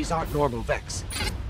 These aren't normal Vex.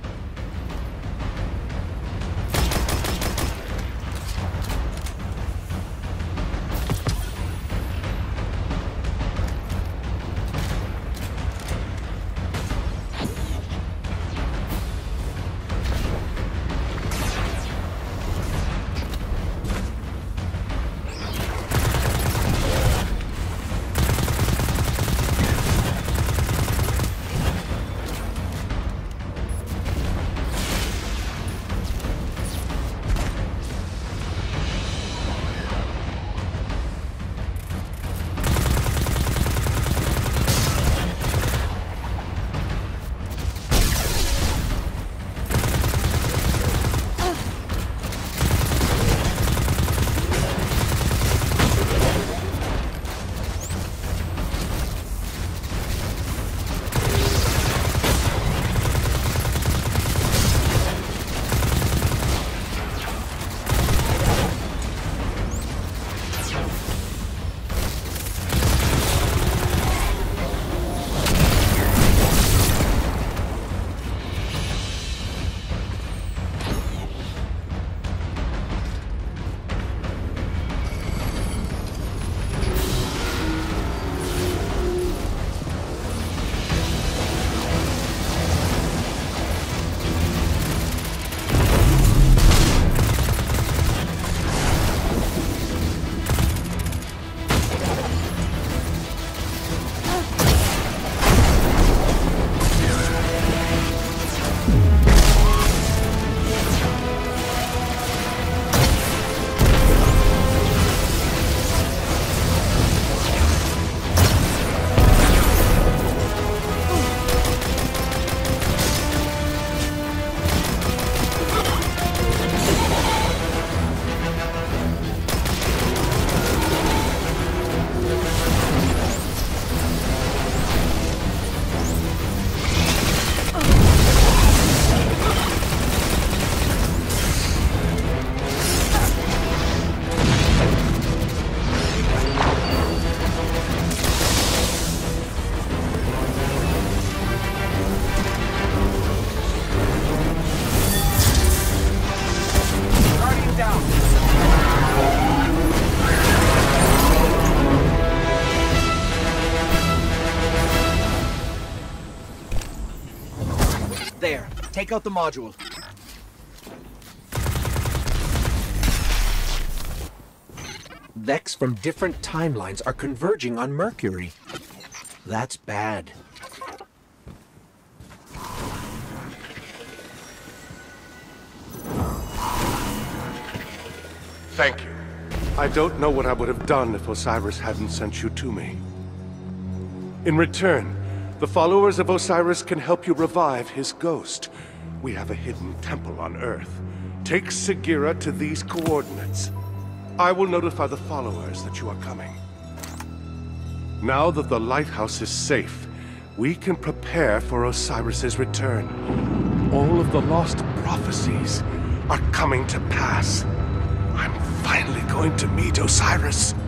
There, take out the module. Vex from different timelines are converging on Mercury. That's bad. Thank you. I don't know what I would have done if Osiris hadn't sent you to me. In return, the followers of Osiris can help you revive his ghost. We have a hidden temple on Earth. Take Sagira to these coordinates. I will notify the followers that you are coming. Now that the lighthouse is safe, we can prepare for Osiris's return. All of the lost prophecies are coming to pass. I'm finally going to meet Osiris.